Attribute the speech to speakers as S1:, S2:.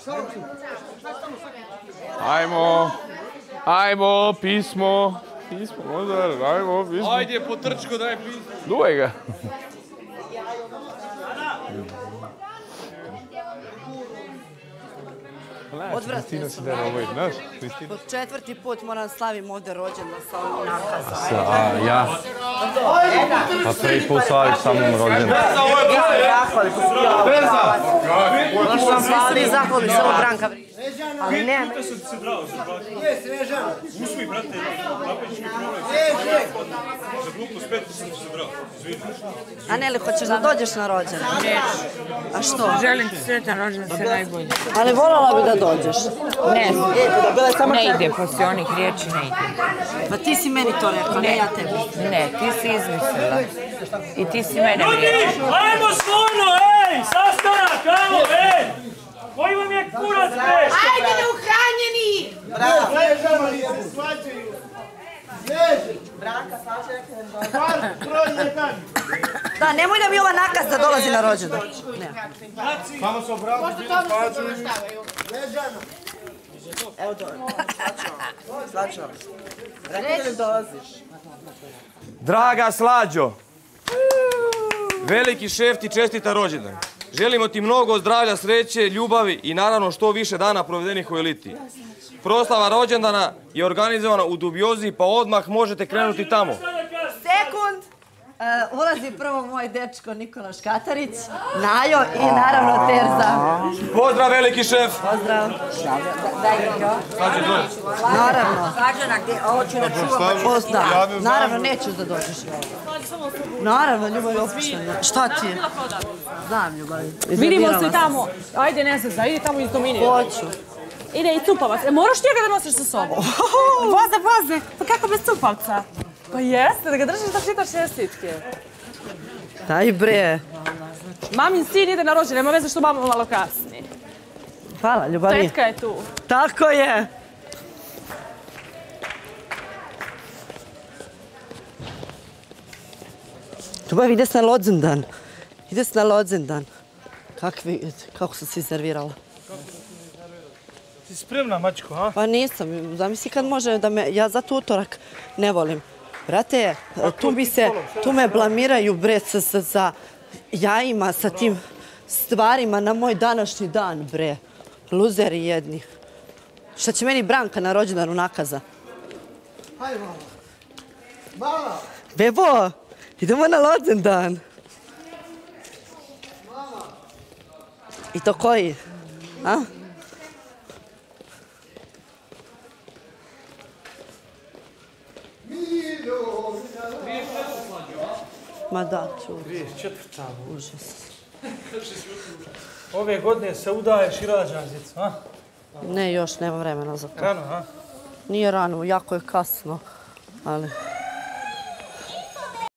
S1: Ajmo, pismo. Pismo, Mozart, ajmo, pismo.
S2: Ajde, po trčku daj pismo.
S1: Duvaj ga.
S3: Odvratno su. Po 4. put moram slavim ovdje rođendan sa ovim nakazom.
S4: Ja? Pa prvi put slaviš samo rođendan.
S3: Moš vam hvala i zahvalim samo Branka Vrić. Ali ne.
S5: Usvi, brate, napaćki problem. Za glupost 5 sam se brao.
S3: A Neli, hoćeš da dođeš na rođendan?
S6: Neću.
S3: A što?
S6: Želim ti sretan rođendan, sve najbolje.
S3: Ali voljela bi da dođeš.
S6: Ne, ne ide, poslije onih riječi ne ide.
S3: Pa ti si meni to rekao, ne ja tebi.
S6: Ne, ti si izmislila. I ti si mene vriječi.
S5: Ajmo svojno, ej! Sastanak, ajmo, ej! Koji vam je kurac, ej?
S7: Ajde, neuhranjeni!
S8: Bravo! Branka, slađe rekao.
S3: Da, nemoj da mi ova nakaz da dolazi na rođendan.
S5: Samo se obrati, bilo slađu.
S8: Evo dobro, Slađo. Rekao da li dolaziš?
S2: Draga Slađo, veliki šef ti čestita rođendan. Želimo ti mnogo zdravlja, sreće, ljubavi i naravno što više dana provedenih u eliti. Proslava rođendana je organizovana u Dubiozi, pa odmah možete krenuti tamo.
S3: Sekund! Ulazi prvo moj dečko Nikola Škatarić, Najo i naravno Terza.
S2: Pozdrav, veliki šef!
S3: Pozdrav!
S6: Daj mi to.
S2: Slađe, dođe.
S3: Naravno.
S6: Slađana, ovo ću da čuvam.
S3: Da, naravno, nećeš da dođeš. Naravno, Ljubav je opuštena. Šta ti je? Znam, Ljubav.
S9: Vidimo se tamo. Ajde, ne znam, idi tamo iz Dominije.
S3: Hoću.
S9: Ide i cupavac. Moraš ti ga da nosiš sa sobom. Voze. Pa kako bez cupavca? Pa jeste, da ga držiš da čitaš čestitke.
S3: Daj bre.
S9: Mamin sin ide na rođendan, nema veze što mama malo kasni.
S3: Hvala, Ljubavi.
S9: Tetka je tu.
S3: Tako je. Ljubav, ide se na rođendan. Ide se na rođendan. Kako sam se iznervirala.
S5: Ti spremna, mačko, a?
S3: Pa nisam. Zamisli kad može da me... Ja zato utorak ne volim. Brate, tu me blamiraju, bre, sa jajima, sa tim stvarima na moj današnji dan, bre. Luzeri jedni. Šta će meni Branka na rođendanu nakaza?
S8: Hajde, mama. Mama!
S3: Bebo, idemo na rođendan.
S8: Mama!
S3: I to koji? A? Ma da, čuo.
S5: 34.
S3: Užas.
S5: Ove godine se udaješ i rađaš, djeco, a?
S3: Ne, još nema vremena za to.
S5: Rano, a?
S3: Nije rano, jako je kasno, ali...